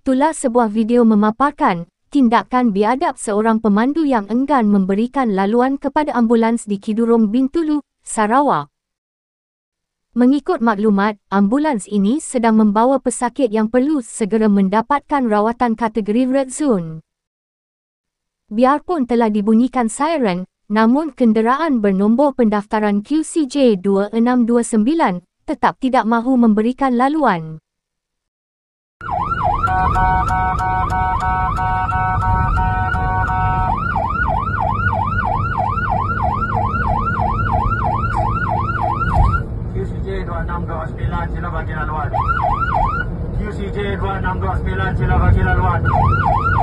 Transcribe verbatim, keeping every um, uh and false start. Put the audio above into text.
Itulah sebuah video memaparkan tindakan biadab seorang pemandu yang enggan memberikan laluan kepada ambulans di Kidurong Bintulu, Sarawak. Mengikut maklumat, ambulans ini sedang membawa pesakit yang perlu segera mendapatkan rawatan kategori Red Zone. Biarpun telah dibunyikan siren, namun kenderaan bernombor pendaftaran Q C J dua enam dua sembilan tetap tidak mahu memberikan laluan. Q C J dua enam dua sembilan sila bagi laluan. Q C J dua enam dua sembilan sila bagi laluan.